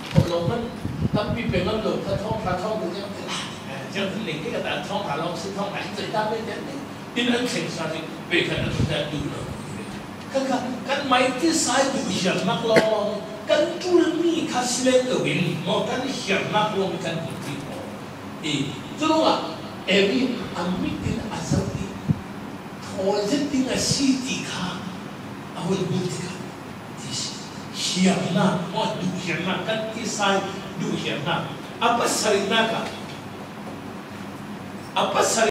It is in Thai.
ลงมันตั้งปีเป็นมันหลุดถ้าท้องดูเนี่ยจะเป็นหนึ่งที่กระดานท้องลองซื้อท้องไหนใจได้ไม่ได้เนี่ยที่นั่นเสียงสั่นไปขนาดนั้นดูเลยกันไม่ที่สายดูเหี่ยมมากลงกันจุลมีคัสเลตวินมอกันเหี่ยมมากลงกันบุตรีมอจุลว่าเอวีอามิตินอาศัยทอจิติงสีติข้าเอาไว้บุตรีข้าที่เหี่ยมนะมอดูเหี่ยมนะกันที่สายดูเหี่ยมนะapa sari naga apa sari